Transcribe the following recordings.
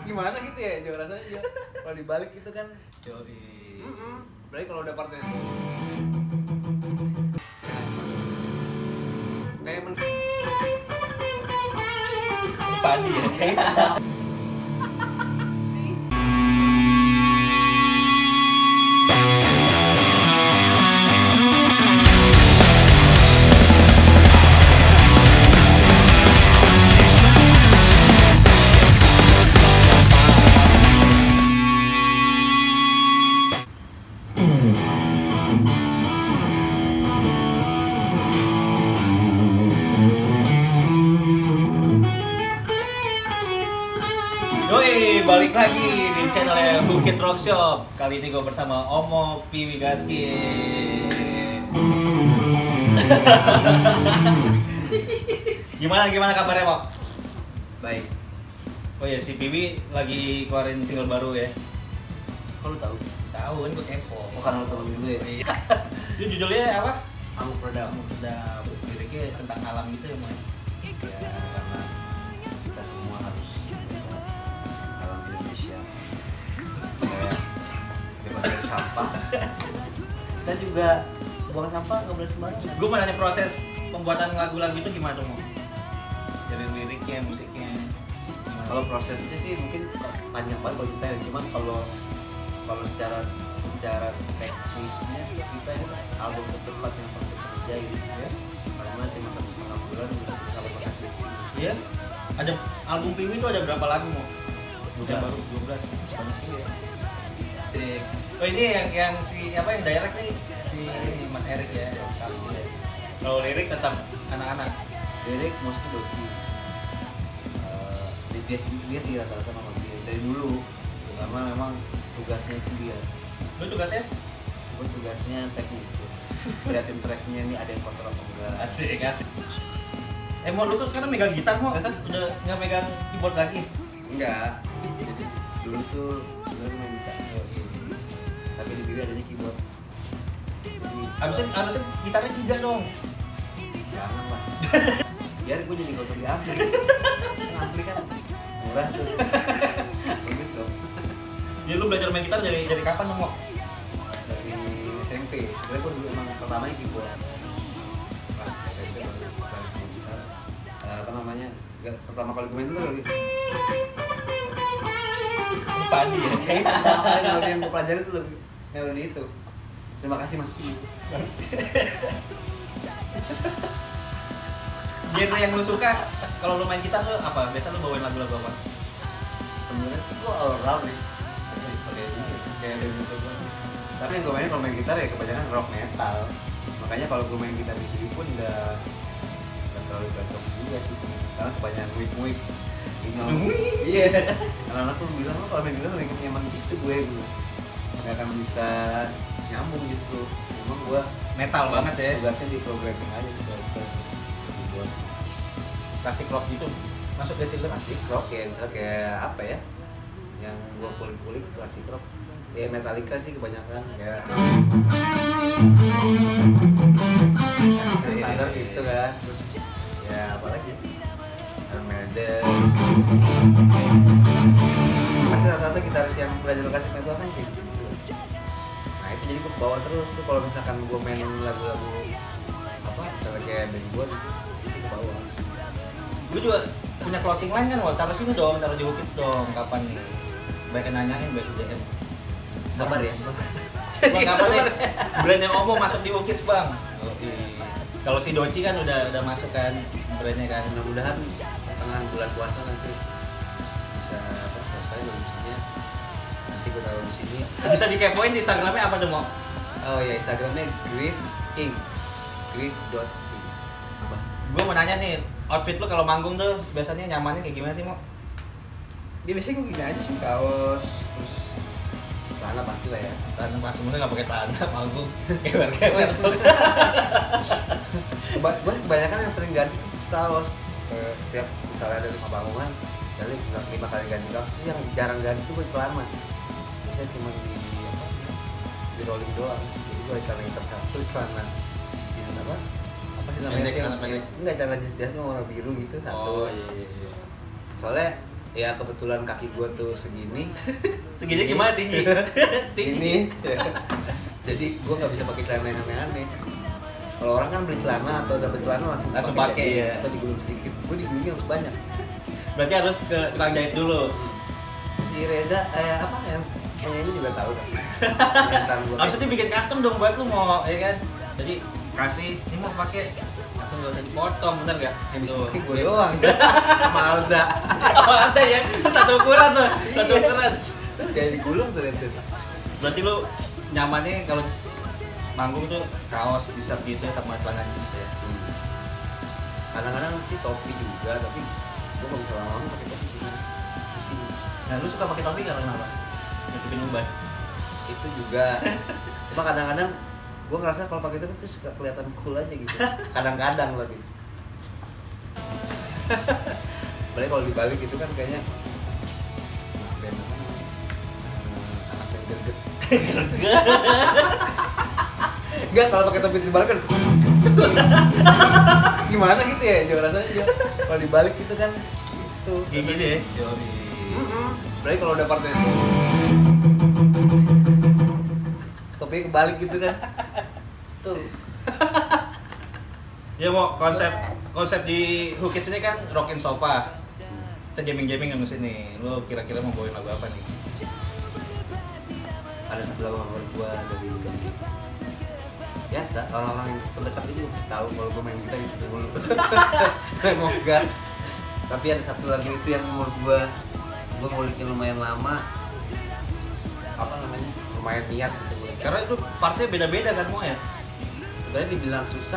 gimana gitu ya juara aja. Kalau dibalik itu kan Yoi. berarti kalau udah partnya kayak Padi ya. sih. Yoi, balik lagi di channelnya Bukit Rock Shop. Kali ini gue bersama Omo Piwi Gaski. Gimana kabarnya, Mo? Baik. Oh ya, si Piwi lagi keluarin single baru ya. Kalau tahu Tahu kan gue kepo. bukan lo tahu dulu ya. Iya. Itu judulnya apa? Amuk Redam. Udah liriknya tentang alam gitu ya, Mo. Ya karena kita semua harus menjaga alam Indonesia supaya bebas dari sampah. Kita juga buang sampah nggak boleh sembarangan. Gue mau nanya proses pembuatan lagu-lagu itu gimana tuh, Mo? Dari liriknya, musiknya. Gimana? Kalau prosesnya sih mungkin panjang banget kalau kita, cuma kalau secara teknisnya kita ini album tercepat yang pernah kita kerjain ya, karena cuma 1,5 bulan udah bisa lepas dari sini. Iya. Ada album Piwi itu ada berapa lagu, Mo? 12. Yang baru 12. Banyak juga ya. Oh ini yang si apa yang direct nih si ini, Mas Erik ya. Kalau lirik tetap anak-anak. Lirik mostly Doci. Dia sih rata-rata nama dia dari dulu, karena memang tugasnya itu dia. Lu tugasnya? Gue tugasnya teknis tuh. Liatin tracknya ini ada yang kotor apa enggak. Asik. Mo lu tuh sekarang megang gitar, Mo? Udah nggak megang keyboard lagi? Enggak. Dulu tuh sebenarnya main gitar. Tapi di diri adanya keyboard. Jadi Harusnya gitarnya 3 dong. jangan lah. Biar gue jadi nggak usah diambil. Ampli kan murah tuh. Bagus dong. Jadi lu belajar main gitar dari kapan dong, Mo? Dari SMP. Sebenarnya gue dulu emang pertamanya keyboard. Pas SMP baru main gitar. Apa namanya? Pertama kali gue main tuh lagi. Padi ya. Melodi yang gue pelajari tuh melodi itu. Terima kasih Mas Pi. Genre yang lu suka kalau lu main gitar lu apa? Biasa lu bawain lagu-lagu apa? Sebenarnya sih gue all round nih. Sih pakai gitu. Kayak dari gitu gue. Tapi yang gue mainin kalau main gitar ya kebanyakan rock metal. Makanya kalau gue main gitar di sini pun nggak terlalu cocok juga sih sebenarnya. Karena kebanyakan muik-muik. Iya. Anak-anak tuh bilang lo kalau main gitar emang gitu gue nggak akan bisa nyambung justru. Emang gue Metal banget ya. tugasnya di programming aja sih kalau buat Klasik rock gitu. Masuk ke situ. klasik rock ya, misalnya kayak apa ya yang gue kulik-kulik klasik rock ya, Metallica sih kebanyakan ya, standar gitu kan. Terus ya apalagi Iron Maiden, pasti rata-rata gitaris yang belajar klasik metal kan kayak gitu. Nah itu jadi gue bawa terus tuh kalau misalkan gue main lagu-lagu apa misalnya kayak band gue gitu, isi ke bawah. Gue juga punya clothing line kan, Wal. Taruh sini dong, taruh di Bukit dong. Kapan nih? Banyak yang nanyain, baik JM. Sabar ya. Bang, kapan nih brandnya Omo masuk di Bukit, Bang? Kalau si Doci kan udah masuk kan brandnya kan. Mudah-mudahan tengah bulan puasa nanti bisa selesai bagusnya. Nanti gue taruh di sini. Bisa dikepoin di Instagramnya apa tuh, Mo? Oh ya, Instagramnya Grief Inc. Grief.inc. Apa? Gue mau nanya nih, outfit lu kalau manggung tuh biasanya nyamannya kayak gimana sih, Mo? Dia biasanya gue gini aja sih, kaos, terus celana pasti lah ya. Karena pas semuanya nggak pakai celana manggung, kewer-kewer tuh. Gue kebanyakan yang sering ganti itu kaos. Setiap misalnya ada 5 panggungan, kali 5 kali ganti kaos. Itu yang jarang ganti tuh gue celana. Biasanya cuma di rolling doang. Jadi gue celana hitam satu, celana jeans apa sih namanya? Pendek, celana pendek. Enggak, celana jeans biasa cuma warna biru gitu satu. Oh iya. Soalnya ya kebetulan kaki gue tuh segini. Segini gimana tinggi? Tinggi. Jadi gue nggak bisa pakai celana yang aneh-aneh. Kalau orang kan beli celana atau dapat celana langsung pakai ya. Atau digulung sedikit. Gue digulungnya harus banyak. Berarti harus ke tukang jahit dulu. Si Reza apa yang ini juga tahu kan. Harusnya bikin custom dong buat lu mau ya kan. Jadi kasih ini mau pakai langsung gak usah dipotong, bener gak? Tuh, gue doang. Sama Alda. Oh, ada ya, satu ukuran tuh, satu ukuran. Jadi digulung tuh itu. Berarti lu nyamannya kalau manggung tuh kaos t-shirt gitu sama celana jeans ya? Kadang-kadang sih topi juga, tapi gue gak bisa lama-lama pakai topi sini. Nah, lu suka pakai topi karena apa? Nutupin uban? Itu juga. Cuma kadang-kadang gue ngerasa kalau pakai topi tuh suka kelihatan cool aja gitu. Kadang-kadang lagi. Apalagi kalau dibalik itu kan kayaknya anak yang greget. Enggak, kalau pakai topi dibalik kan gimana gitu ya, Jo rasanya. Kalau dibalik itu kan gitu. Kayak gini ya? Berarti kalau udah partnya topi kebalik gitu kan. Tuh. Ya mau konsep di Hookits ini kan rockin sofa. Kita jamming-jamming kan sini. Lu kira-kira mau bawain lagu apa nih? Ada satu lagu favorit gua dari biasa, orang-orang yang terdekat itu tahu kalau gua main gitar itu dulu. Mau enggak. Tapi ada satu lagu itu yang menurut gua nguliknya lumayan lama. Apa namanya? Lumayan niat gitu. Karena itu partnya beda-beda kan mau ya? Sebenarnya dibilang susah,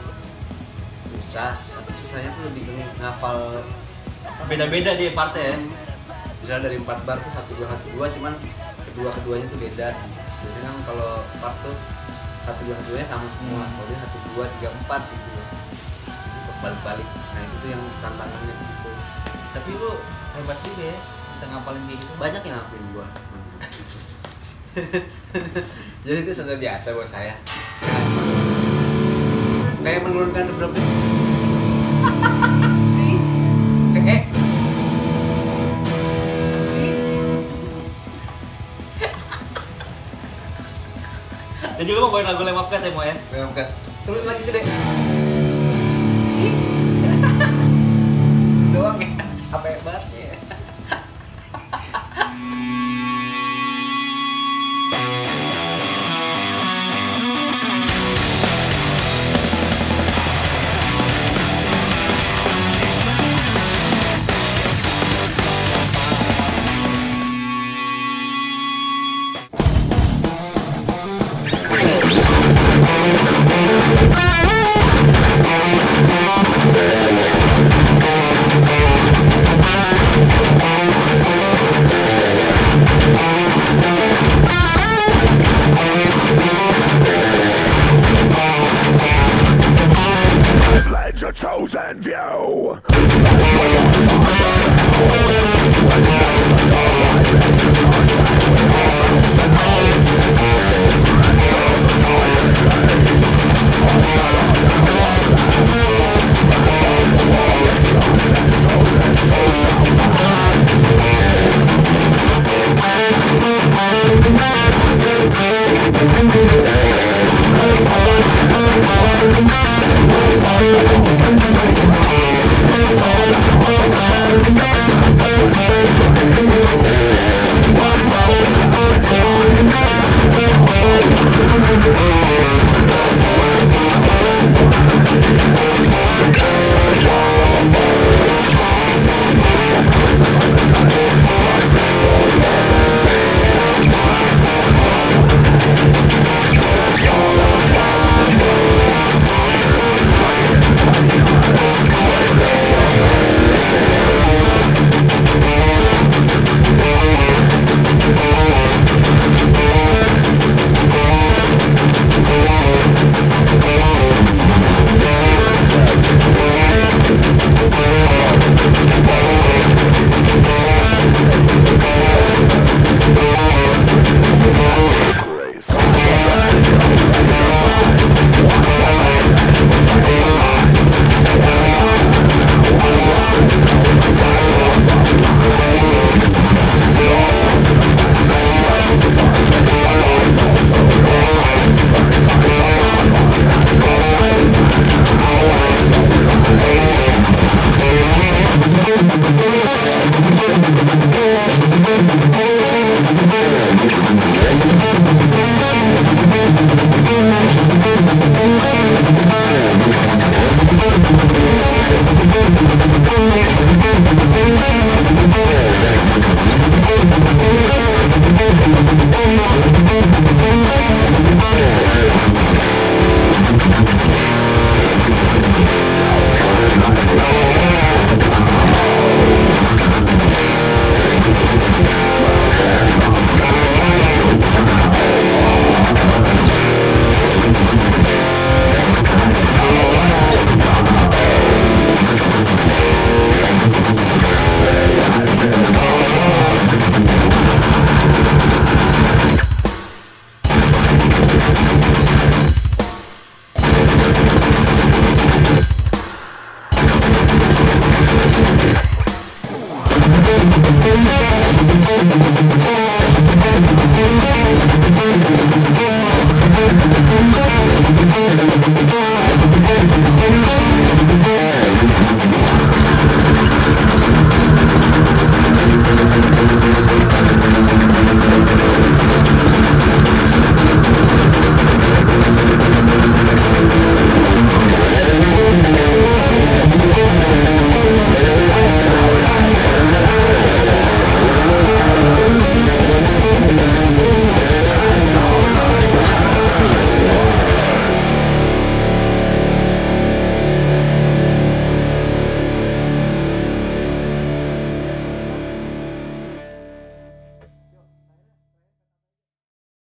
tapi susahnya tuh lebih ke ngafal. Beda-beda dia partnya ya? Misalnya dari 4 bar tuh 1-2-1-2, cuman kedua-keduanya tuh beda. Biasanya kan kalau part tuh 1-2-1-2-nya sama semua, kalau dia 1-2-3-4 gitu ya. Itu balik-balik. Nah itu tuh yang tantangannya gitu. Tapi lu hebat juga ya, bisa ngapalin kayak gitu. Banyak yang ngapalin gua. Jadi itu sudah biasa buat saya. Kayak menurunkan beberapa si Jadi lu mau bawain lagu Lamb of God ya mau ya? Lamb of God. Turun lagi gede. Si. Itu doang ya. Apa hebatnya ya? Your chosen view. Thank